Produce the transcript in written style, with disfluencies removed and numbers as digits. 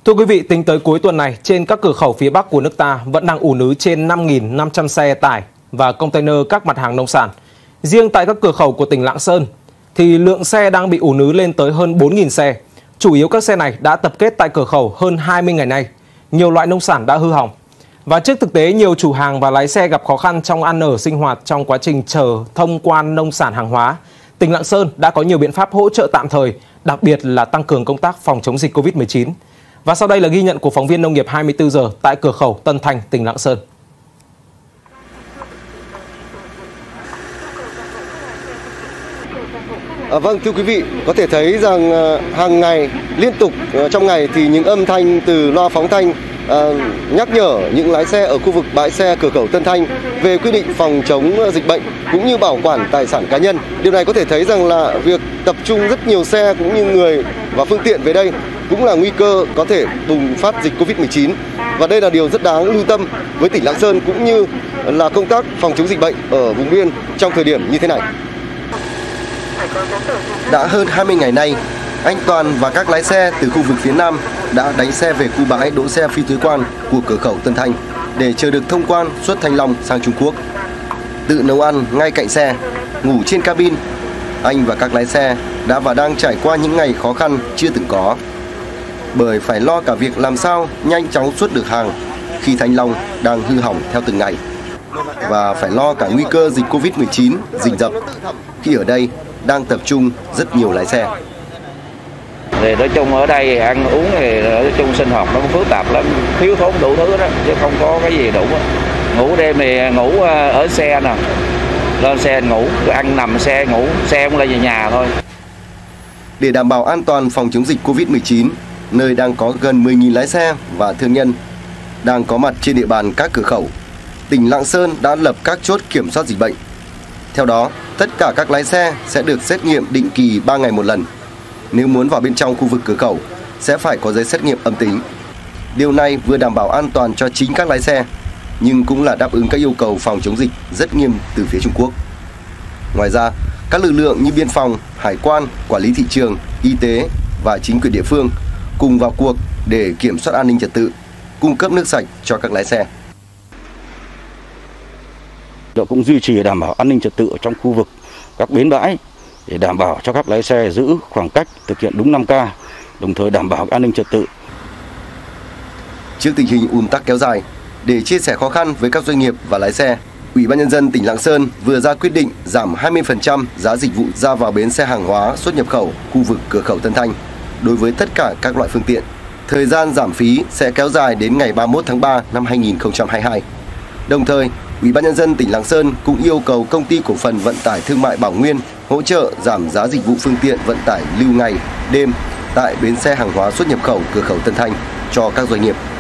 Thưa quý vị, tính tới cuối tuần này, trên các cửa khẩu phía Bắc của nước ta vẫn đang ùn ứ trên 5.500 xe tải và container các mặt hàng nông sản. Riêng tại các cửa khẩu của tỉnh Lạng Sơn, thì lượng xe đang bị ùn ứ lên tới hơn 4.000 xe. Chủ yếu các xe này đã tập kết tại cửa khẩu hơn 20 ngày nay. Nhiều loại nông sản đã hư hỏng. Và trước thực tế, nhiều chủ hàng và lái xe gặp khó khăn trong ăn ở sinh hoạt trong quá trình chờ thông quan nông sản hàng hóa, tỉnh Lạng Sơn đã có nhiều biện pháp hỗ trợ tạm thời, đặc biệt là tăng cường công tác phòng chống dịch Covid-19. Và sau đây là ghi nhận của phóng viên Nông nghiệp 24 giờ tại cửa khẩu Tân Thanh, tỉnh Lạng Sơn. Vâng, thưa quý vị, có thể thấy rằng hàng ngày, liên tục trong ngày thì những âm thanh từ loa phóng thanh nhắc nhở những lái xe ở khu vực bãi xe cửa khẩu Tân Thanh về quy định phòng chống dịch bệnh cũng như bảo quản tài sản cá nhân. Điều này có thể thấy rằng là việc tập trung rất nhiều xe cũng như người và phương tiện về đây cũng là nguy cơ có thể bùng phát dịch Covid-19. Và đây là điều rất đáng lưu tâm với tỉnh Lạng Sơn cũng như là công tác phòng chống dịch bệnh ở vùng biên trong thời điểm như thế này. Đã hơn 20 ngày nay, anh Toàn và các lái xe từ khu vực phía Nam đã đánh xe về khu bãi đỗ xe phi thuế quan của cửa khẩu Tân Thanh để chờ được thông quan xuất Thanh Long sang Trung Quốc. Tự nấu ăn ngay cạnh xe, ngủ trên cabin, anh và các lái xe đã và đang trải qua những ngày khó khăn chưa từng có. Bởi phải lo cả việc làm sao nhanh chóng xuất được hàng khi Thanh Long đang hư hỏng theo từng ngày. Và phải lo cả nguy cơ dịch Covid-19 rình rập khi ở đây đang tập trung rất nhiều lái xe. Thì nói chung ở đây ăn uống thì nói chung sinh hoạt nó cũng phức tạp lắm, thiếu thốn đủ thứ đó, chứ không có cái gì đủ. Ngủ đêm thì ngủ ở xe nè, lên xe ngủ, ăn nằm xe ngủ, xe cũng lên về nhà thôi. Để đảm bảo an toàn phòng chống dịch Covid-19, nơi đang có gần 10.000 lái xe và thương nhân đang có mặt trên địa bàn các cửa khẩu, tỉnh Lạng Sơn đã lập các chốt kiểm soát dịch bệnh. Theo đó, tất cả các lái xe sẽ được xét nghiệm định kỳ 3 ngày một lần. Nếu muốn vào bên trong khu vực cửa khẩu, sẽ phải có giấy xét nghiệm âm tính. Điều này vừa đảm bảo an toàn cho chính các lái xe, nhưng cũng là đáp ứng các yêu cầu phòng chống dịch rất nghiêm từ phía Trung Quốc. Ngoài ra, các lực lượng như biên phòng, hải quan, quản lý thị trường, y tế và chính quyền địa phương cùng vào cuộc để kiểm soát an ninh trật tự, cung cấp nước sạch cho các lái xe. Đội cũng duy trì đảm bảo an ninh trật tự ở trong khu vực các bến bãi để đảm bảo cho các lái xe giữ khoảng cách, thực hiện đúng 5K, đồng thời đảm bảo an ninh trật tự. Trước tình hình ùn tắc kéo dài, để chia sẻ khó khăn với các doanh nghiệp và lái xe, Ủy ban nhân dân tỉnh Lạng Sơn vừa ra quyết định giảm 20% giá dịch vụ ra vào bến xe hàng hóa xuất nhập khẩu khu vực cửa khẩu Tân Thanh đối với tất cả các loại phương tiện. Thời gian giảm phí sẽ kéo dài đến ngày 31 tháng 3 năm 2022. Đồng thời, Ủy ban nhân dân tỉnh Lạng Sơn cũng yêu cầu Công ty Cổ phần Vận tải Thương mại Bảo Nguyên hỗ trợ giảm giá dịch vụ phương tiện vận tải lưu ngày, đêm tại bến xe hàng hóa xuất nhập khẩu cửa khẩu Tân Thanh cho các doanh nghiệp.